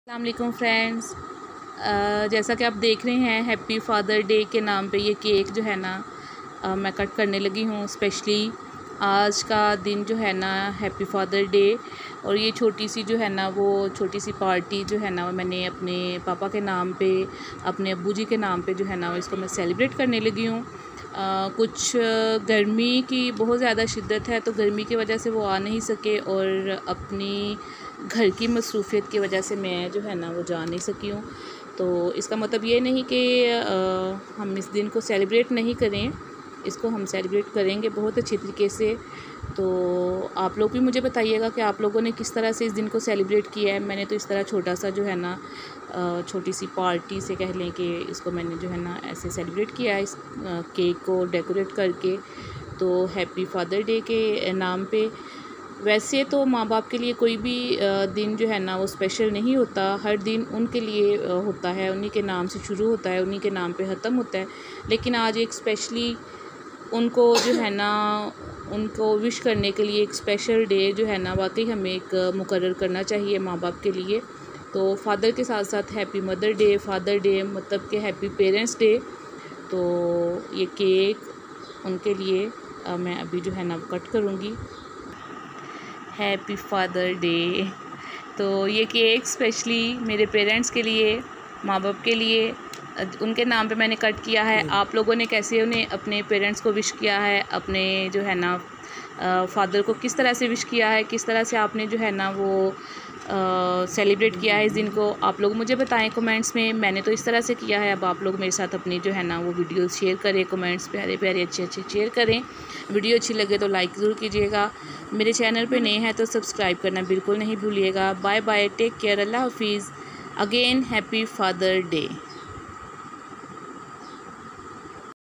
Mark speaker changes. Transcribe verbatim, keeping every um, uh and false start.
Speaker 1: अस्सलाम वालेकुम फ्रेंड्स। जैसा कि आप देख रहे हैं, हैप्पी फादर डे के नाम पे ये केक जो है ना आ, मैं कट करने लगी हूँ। स्पेशली आज का दिन जो है ना हैप्पी फादर डे, और ये छोटी सी जो है ना वो छोटी सी पार्टी जो है ना वो मैंने अपने पापा के नाम पे, अपने अब्बू जी के नाम पे जो है ना इसको मैं सेलिब्रेट करने लगी हूँ। कुछ गर्मी की बहुत ज़्यादा शिद्दत है, तो गर्मी की वजह से वो आ नहीं सके, और अपनी घर की मसरूफ़ियत की वजह से मैं जो है ना वो जा नहीं सकी हूँ। तो इसका मतलब ये नहीं कि हम इस दिन को सेलिब्रेट नहीं करें, इसको हम सेलिब्रेट करेंगे बहुत अच्छी तरीके से। तो आप लोग भी मुझे बताइएगा कि आप लोगों ने किस तरह से इस दिन को सेलिब्रेट किया है। मैंने तो इस तरह छोटा सा जो है ना छोटी सी पार्टी से कह लें कि इसको मैंने जो है ना ऐसे सेलिब्रेट किया है, इस केक को डेकोरेट करके। तो हैप्पी फादर डे के नाम पे वैसे तो माँ बाप के लिए कोई भी दिन जो है ना वो स्पेशल नहीं होता, हर दिन उनके लिए होता है, उन्हीं के नाम से शुरू होता है, उन्हीं के नाम पे ख़त्म होता है। लेकिन आज एक स्पेशली उनको जो है ना उनको विश करने के लिए एक स्पेशल डे जो है ना वाकई हमें एक मुकर्रर करना चाहिए माँ बाप के लिए। तो फादर के साथ साथ happy mother day, father day मतलब कि हैप्पी पेरेंट्स डे। तो ये केक उनके लिए आ, मैं अभी जो है ना कट करूँगी। Happy father day. तो ये केक स्पेशली मेरे पेरेंट्स के लिए, माँ बाप के लिए, उनके नाम पे मैंने कट किया है। आप लोगों ने कैसे उन्हें अपने पेरेंट्स को विश किया है, अपने जो है ना फादर को किस तरह से विश किया है, किस तरह से आपने जो है ना वो सेलिब्रेट किया है इस दिन को, आप लोग मुझे बताएं कमेंट्स में। मैंने तो इस तरह से किया है। अब आप लोग मेरे साथ अपनी जो है ना वो वीडियो शेयर करें, कमेंट्स प्यारे प्यारे अच्छे अच्छे शेयर करें। वीडियो अच्छी लगे तो लाइक ज़रूर कीजिएगा। मेरे चैनल पे नए हैं तो सब्सक्राइब करना बिल्कुल नहीं भूलिएगा। बाय बाय, टेक केयर, अल्लाह हाफिज़। Again happy father day.